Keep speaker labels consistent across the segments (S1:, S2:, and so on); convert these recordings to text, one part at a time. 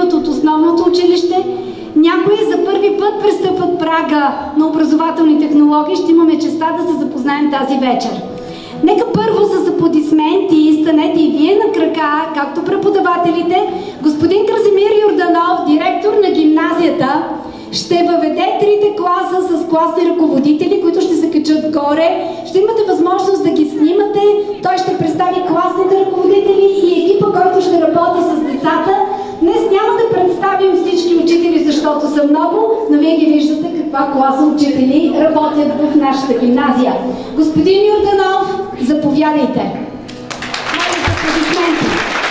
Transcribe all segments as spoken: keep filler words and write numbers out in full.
S1: идват от основното училище. Някои за първи път пристъпват прага на образователни технологии. Ще имаме честа да се запознаем тази вечер. Нека първо с аплодисменти станете и вие на крака, както преподавателите. Господин Красимир Йорданов, директор на гимназията, ще въведе трите класа с класни ръководители, които ще се качат горе. Ще имате възможност да ги снимате. Той ще представи класните ръководители и екипа, който ще работи с децата. Днес няма да представим всички учители, защото са много, но вие ги виждате каква класа учители работят в нашата гимназия. Господин Йорданов, заповядайте. Моля за аплодисменти.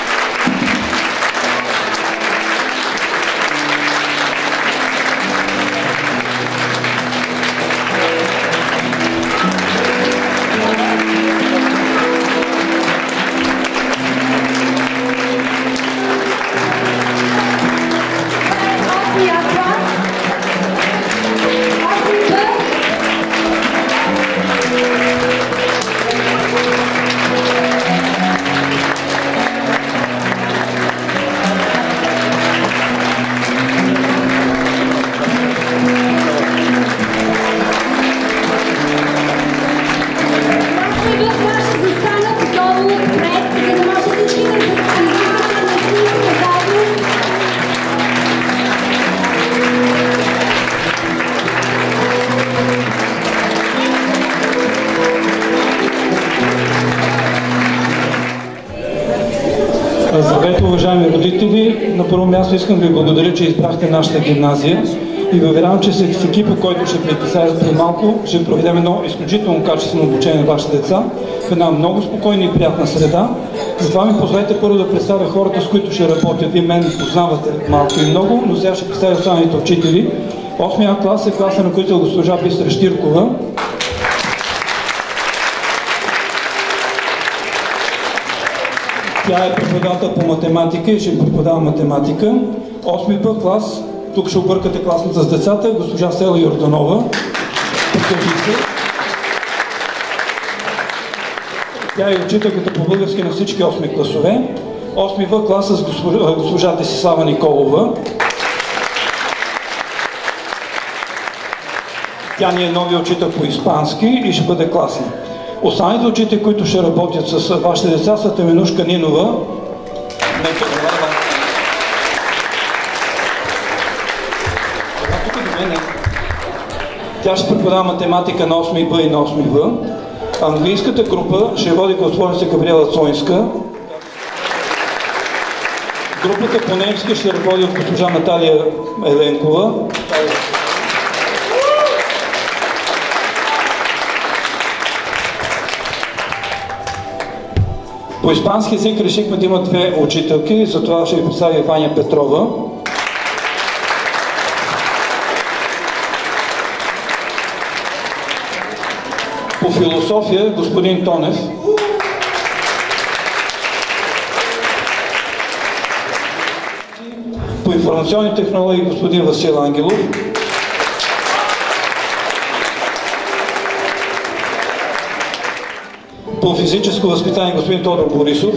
S2: Здравейте, уважаеми родители! На първо място искам да ви благодаря, че избрахте нашата гимназия и ви уверявам, че с екипа, който ще представя преди малко, ще проведем едно изключително качествено обучение на вашите деца в една много спокойна и приятна среда. Затова ми позволете първо да представя хората, с които ще работя. Вие мен познавате малко и много, но сега ще представя останалите учители. Осмия клас е класен ръководител госпожа Бистра Щиркова. Тя е преподавател по математика и ще преподава математика. Осми Б клас, тук ще объркате класната с децата, госпожа Стела Йорданова. Тя е учителката по български на всички осми класове. Осми В клас с госпожа, госпожа Десислава Николова. Тя ни е новия учител по испански и ще бъде класна. Останалите учители, които ще работят с вашите деца, са Теменушка Нинова. Тя ще преподава математика на осми Б и на осми В. Английската група ще води госпожица Габриела Цойнска. Групата по немски ще ръководи от госпожа Наталия Еленкова. По испански език решихме да има две учителки, затова ще ви представя Ваня Петрова. По философия господин Тонев. По информационни технологии господин Васил Ангелов. По физическо възпитание господин Тодор Борисов.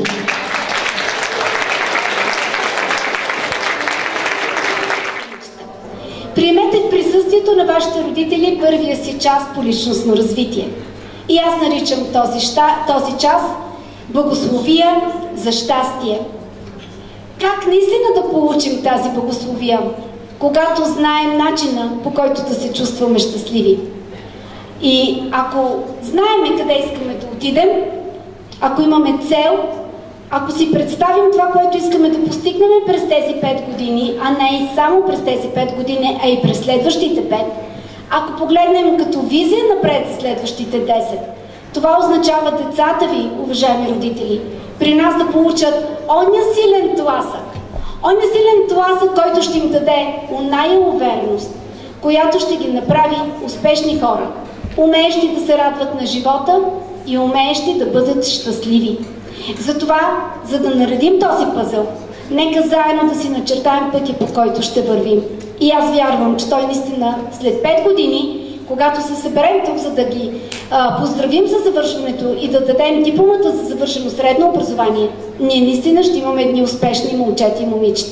S1: Приемете в присъствието на вашите родители първия си час по личностно развитие. И аз наричам този, ща, този час благословия за щастие. Как наистина да получим тази благословия, когато знаем начина, по който да се чувстваме щастливи? И ако знаем къде искаме да отидем, ако имаме цел, ако си представим това, което искаме да постигнем през тези пет години, а не и само през тези пет години, а и през следващите пет, ако погледнем като визия напред за следващите десет, това означава децата ви, уважаеми родители, при нас да получат оня силен тласък, оня силен тласък, който ще им даде оная увереност, която ще ги направи успешни хора, умеещи да се радват на живота и умеещи да бъдат щастливи. Затова, за да наредим този пъзъл, нека заедно да си начертаем пътя, по който ще вървим. И аз вярвам, че той наистина след пет години, когато се съберем тук, за да ги а, поздравим за завършването и да дадем дипломата за завършено средно образование, ние наистина ще имаме едни успешни момчета и момичета.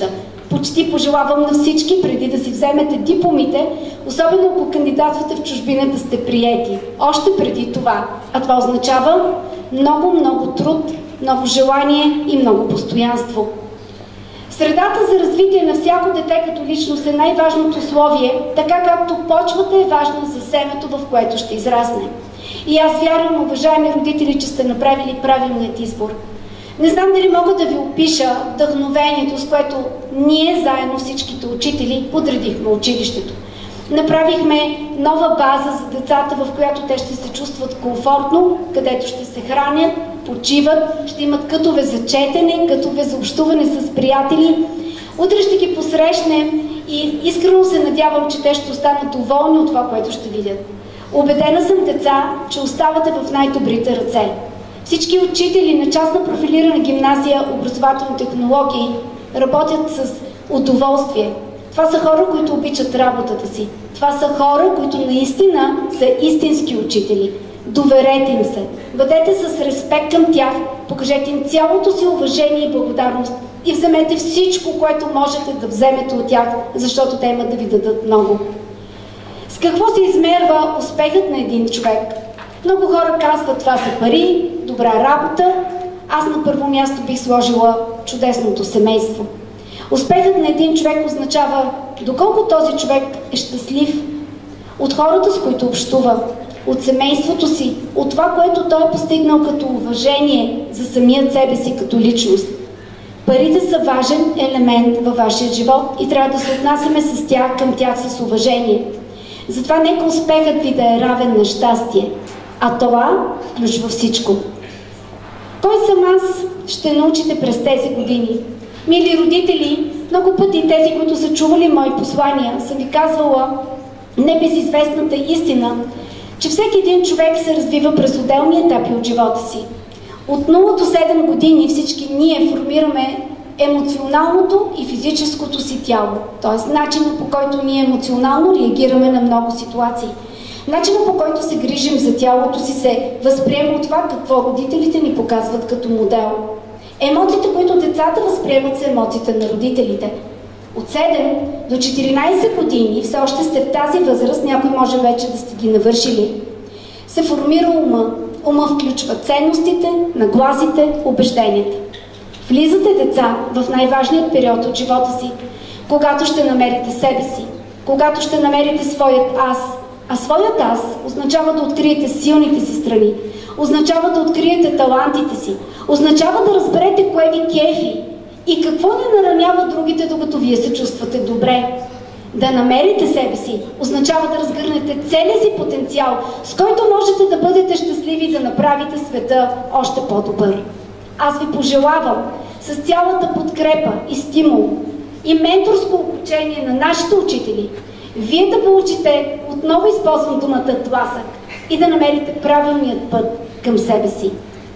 S1: Почти пожелавам на всички, преди да си вземете дипломите, особено ако кандидатствате в чужбина, да сте приети. Още преди това. А това означава много, много труд, много желание и много постоянство. Средата за развитие на всяко дете като личност е най-важното условие, така както почвата е важна за семето, в което ще израсне. И аз вярвам, уважаеми родители, че сте направили правилният избор. Не знам дали мога да ви опиша вдъхновението, с което ние, заедно всичките учители, подредихме училището. Направихме нова база за децата, в която те ще се чувстват комфортно, където ще се хранят, почиват, ще имат кътове за четене, кътове за общуване с приятели. Утре ще ги посрещнем и искрено се надявам, че те ще останат доволни от това, което ще видят. Убедена съм, деца, че оставате в най-добрите ръце. Всички учители на частна профилирана гимназия образователни технологии работят с удоволствие. Това са хора, които обичат работата си. Това са хора, които наистина са истински учители. Доверете им се. Бъдете с респект към тях, покажете им цялото си уважение и благодарност и вземете всичко, което можете да вземете от тях, защото те имат да ви дадат много. С какво се измерва успехът на един човек? Много хора казват, това са пари, добра работа. Аз на първо място бих сложила чудесното семейство. Успехът на един човек означава доколко този човек е щастлив от хората, с които общува, от семейството си, от това, което той е постигнал като уважение за самият себе си като личност. Парите са важен елемент във вашия живот и трябва да се отнасяме с тях към тях с уважение. Затова нека успехът ви да е равен на щастие, а това включва всичко. Кой съм аз, ще научите през тези години. Мили родители, много пъти тези, които са чували мои послания, съм ви казвала небезизвестната истина, че всеки един човек се развива през отделни етапи от живота си. От нула до седем години всички ние формираме емоционалното и физическото си тяло, т.е. начинът, по който ние емоционално реагираме на много ситуации. Начинът, по който се грижим за тялото си, се възприема от това какво родителите ни показват като модел. Емоциите, които децата възприемат, са емоциите на родителите. От седем до четиринайсет години, все още сте в тази възраст, някой може вече да сте ги навършили, се формира ума. Ума включва ценностите, нагласите, убежденията. Влизате, деца, в най-важният период от живота си, когато ще намерите себе си, когато ще намерите своят аз. А своят аз означава да откриете силните си страни, означава да откриете талантите си, означава да разберете кое ви кефи и какво не наранява другите, докато вие се чувствате добре. Да намерите себе си означава да разгърнете целия си потенциал, с който можете да бъдете щастливи и да направите света още по-добър. Аз ви пожелавам с цялата подкрепа и стимул и менторско обучение на нашите учители, вие да получите, отново използвам думата тласък, и да намерите правилният път към себе си.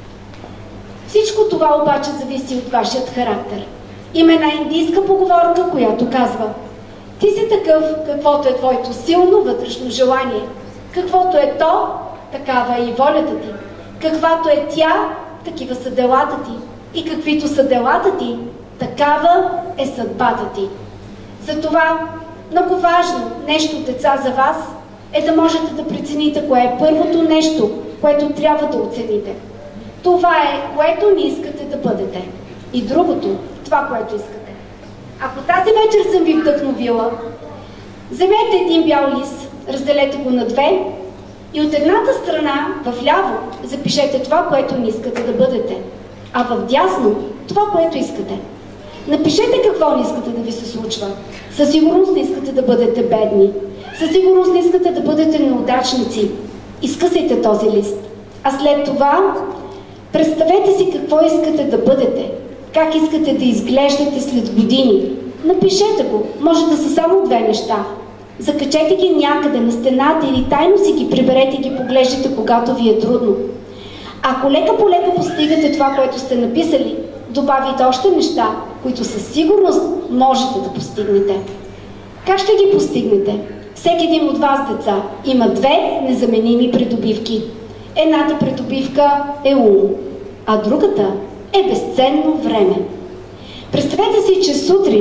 S1: Всичко това обаче зависи от вашият характер. Има една индийска поговорка, която казва: ти си такъв, каквото е твоето силно вътрешно желание. Каквото е то, такава е и волята ти. Каквато е тя, такива са делата ти. И каквито са делата ти, такава е съдбата ти. Затова много важно нещо, деца, за вас е да можете да прецените кое е първото нещо, което трябва да оцените. Това е, което не искате да бъдете. И другото, това, което искате. Ако тази вечер съм ви вдъхновила, вземете един бял лист, разделете го на две и от едната страна, вляво, запишете това, което не искате да бъдете, а в дясно това, което искате. Напишете какво не искате да ви се случва. Със сигурност не искате да бъдете бедни. Със сигурност не искате да бъдете неудачници. Изкъсайте този лист. А след това представете си какво искате да бъдете. Как искате да изглеждате след години. Напишете го. Може да са само две неща. Закачете ги някъде на стената или тайно си ги приберете и ги поглеждате, когато ви е трудно. Ако лека по лека постигате това, което сте написали, добавите още неща, които със сигурност можете да постигнете. Как ще ги постигнете? Всеки един от вас, деца, има две незаменими придобивки. Едната придобивка е ум, а другата е безценно време. Представете си, че сутрин,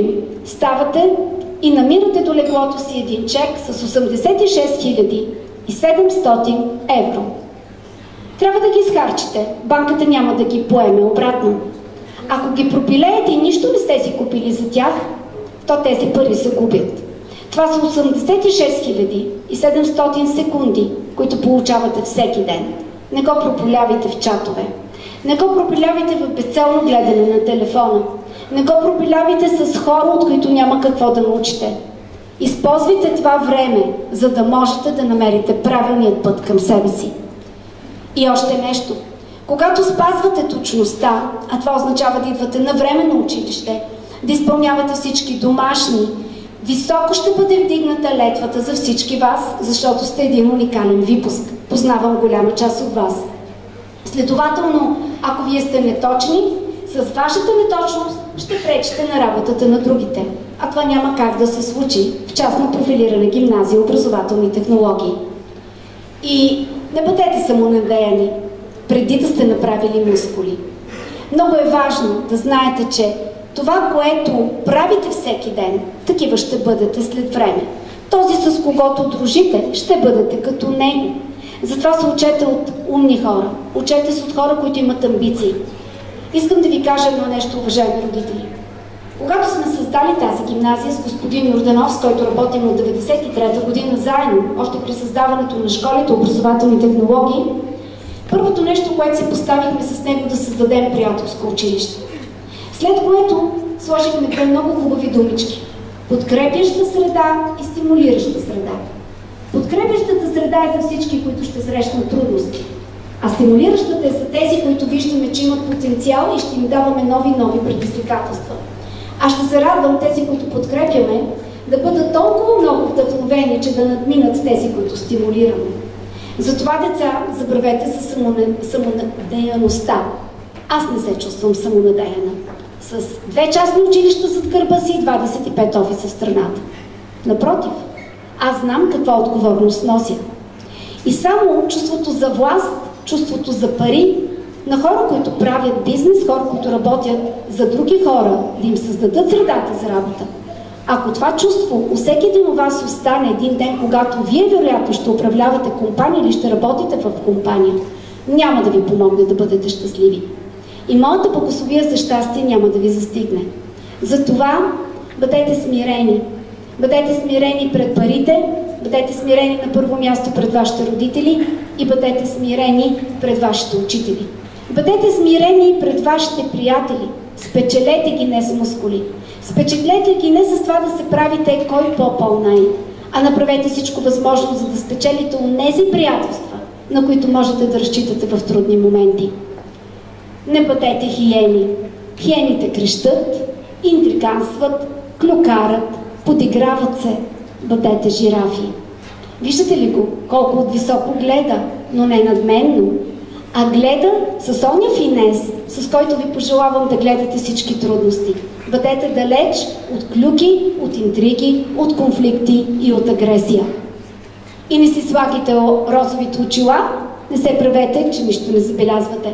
S1: ставате и намирате до леглото си един чек с осемдесет и шест хиляди и седемстотин евро. Трябва да ги изхарчите. Банката няма да ги поеме обратно. Ако ги пропилеете и нищо не сте си купили за тях, то тези пари се губят. Това са осемдесет и шест хиляди и седемстотин секунди, които получавате всеки ден. Не го пропилявайте в чатове. Не го пропилявайте в безцелно гледане на телефона. Не го пропилявайте с хора, от които няма какво да научите. Използвайте това време, за да можете да намерите правилният път към себе си. И още нещо. Когато спазвате точността, а това означава да идвате на време на училище, да изпълнявате всички домашни, високо ще бъде вдигната летвата за всички вас, защото сте един уникален випуск. Познавам голяма част от вас. Следователно, ако вие сте неточни, с вашата неточност ще пречите на работата на другите. А това няма как да се случи в частна профилирана гимназия образователни технологии. И не бъдете самонадеяни, преди да сте направили мускули. Много е важно да знаете, че това, което правите всеки ден, такива ще бъдете след време. Този, с когото дружите, ще бъдете като него. Затова се учете от умни хора. Учете се от хора, които имат амбиции. Искам да ви кажа едно нещо, уважаеми родители. Когато сме създали тази гимназия с господин Йорданов, с който работим от деветдесет и трета година заедно, още при създаването на школите, образователни технологии, първото нещо, което си поставихме с него, да създадем приятелско училище. След което сложихме две много хубави думички. Подкрепяща среда и стимулираща среда. Подкрепящата среда е за всички, които ще срещнат трудности. А стимулиращата е за тези, които виждаме, че имат потенциал и ще им даваме нови нови предизвикателства. Аз ще се радвам тези, които подкрепяме, да бъдат толкова много вдъхновени, че да надминат тези, които стимулираме. Затова, деца, забравете за самонадеяността. Аз не се чувствам самонадеяна. С две частни училища зад гърба си и двадесет и пет офиса в страната. Напротив, аз знам каква отговорност нося. И само чувството за власт, чувството за пари на хора, които правят бизнес, хора, които работят за други хора, да им създадат средата за работа. Ако това чувство у всеки един от вас остане един ден, когато вие вероятно ще управлявате компания или ще работите в компания, няма да ви помогне да бъдете щастливи. И моята благословия за щастие няма да ви застигне. Затова бъдете смирени. Бъдете смирени пред парите, бъдете смирени на първо място пред вашите родители и бъдете смирени пред вашите учители. Бъдете смирени пред вашите приятели. Спечелете ги не с мускули. Спечелете ги не с това да се правите кой по-пълнай, а направете всичко възможно, за да спечелите онези приятелства, на които можете да разчитате в трудни моменти. Не бъдете хиени. Хиените крещат, интриганстват, клюкарат, подиграват се. Бъдете жирафи. Виждате ли го? Колко от високо гледа, но не надменно, а гледа с оня финес, с който ви пожелавам да гледате всички трудности. Бъдете далеч от клюки, от интриги, от конфликти и от агресия. И не си слагайте розовите очила, не се правете, че нищо не забелязвате.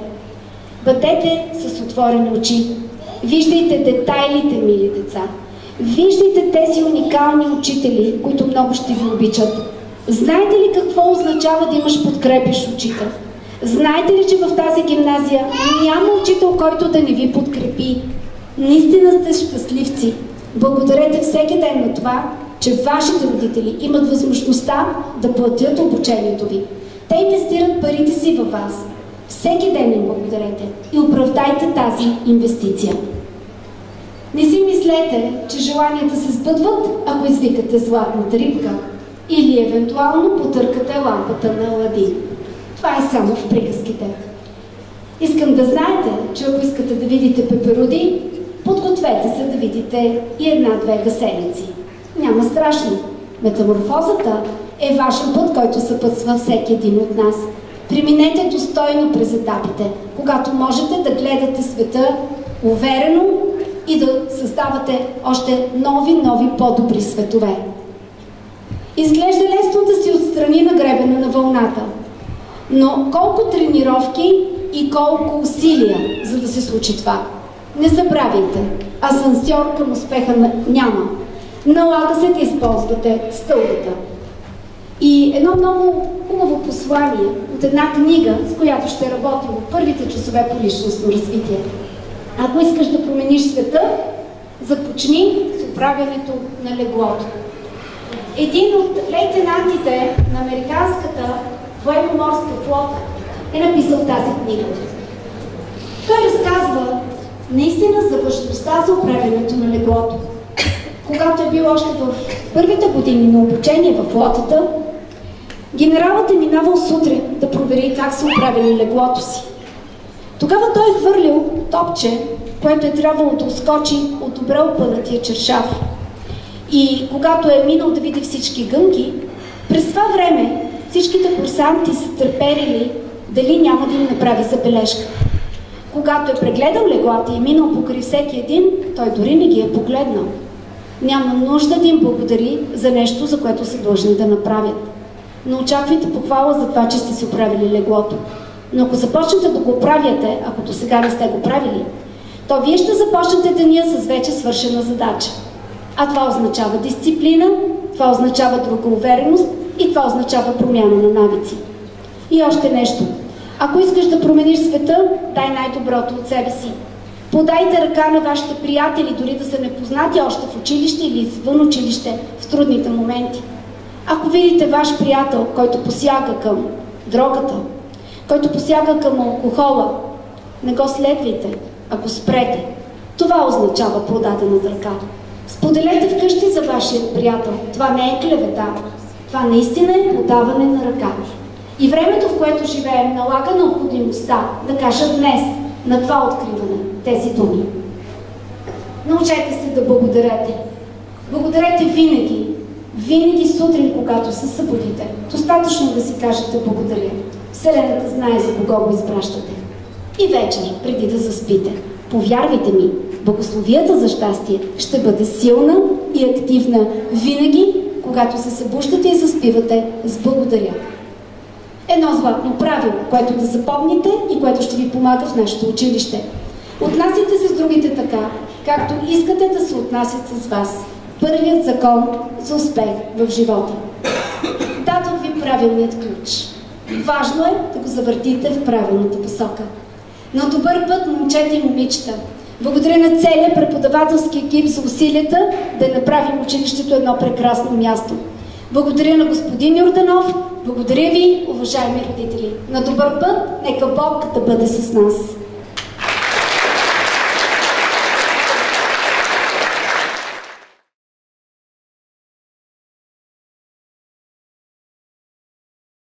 S1: Бъдете с отворени очи. Виждайте детайлите, мили деца. Виждайте тези уникални учители, които много ще ви обичат. Знаете ли какво означава да имаш подкрепящ учител? Знаете ли, че в тази гимназия няма учител, който да не ви подкрепи? Наистина сте щастливци. Благодарете всеки ден на това, че вашите родители имат възможността да платят обучението ви. Те инвестират парите си във вас. Всеки ден им благодарете и оправдайте тази инвестиция. Не си мислете, че желанията се сбъдват, ако извикате златната рибка или евентуално потъркате лампата на Аладин. Това е само в приказките. Искам да знаете, че ако искате да видите пеперуди, подгответе се да видите и една-две гъсеници. Няма страшно. Метаморфозата е важен път, който съпътства всеки един от нас. Преминете достойно през етапите, когато можете да гледате света уверено и да създавате още нови, нови, по-добри светове. Изглежда лесно да си отстрани на гребена на вълната, но колко тренировки и колко усилия, за да се случи това. Не забравяйте, асансьор към успеха няма. Налага се да използвате стълбата. И едно много хубаво послание от една книга, с която ще работим в първите часове по личностно развитие. Ако искаш да промениш света, започни с управянето на леглото. Един от лейтенантите на американската военно-морска флота е написал тази книга. Той разказва наистина за важността за управянето на леглото. Когато е бил още в първите години на обучение в флотата, генералът е минавал сутрин да провери как са управили леглото си. Тогава той е хвърлил топче, което е трябвало да ускочи от добре опънатия чершаф. И когато е минал да види всички гънки, през това време всичките курсанти са търперили дали няма да им направи забележка. Когато е прегледал леглата и е минал покрай всеки един, той дори не ги е погледнал. Няма нужда да им благодари за нещо, за което са длъжни да направят. Не очаквайте похвала за това, че сте си оправили леглото. Но ако започнете да го правите, ако до сега не сте го правили, то вие ще започнете деня с вече свършена задача. А това означава дисциплина, това означава друга увереност и това означава промяна на навици. И още нещо. Ако искаш да промениш света, дай най-доброто от себе си. Подайте ръка на вашите приятели, дори да са непознати още в училище или извън училище, в трудните моменти. Ако видите ваш приятел, който посяга към дрогата, който посяга към алкохола, не го следвайте, ако спрете. Това означава продадена ръка. Споделете вкъщи за вашия приятел. Това не е клевета. Това наистина е подаване на ръка. И времето, в което живеем, налага необходимостта да кажа днес на това откриване тези думи. Научете се да благодарете. Благодарете винаги. Винаги сутрин, когато се събудите. Достатъчно да си кажете благодаря. Вселената знае за кого го изпращате. И вечер, преди да заспите. Повярвайте ми, благословията за щастие ще бъде силна и активна винаги, когато се събуждате и заспивате с благодаря. Едно златно правило, което да запомните и което ще ви помага в нашето училище. Отнасяйте се с другите така, както искате да се отнасят с вас. Първият закон за успех в живота. Дадох ви правилният ключ. Важно е да го завъртите в правилната посока. На добър път, момчета и момичета. Благодаря на целия преподавателски екип за усилията да направим училището едно прекрасно място. Благодаря на господин Йорданов. Благодаря ви, уважаеми родители. На добър път, нека Бог да бъде с нас.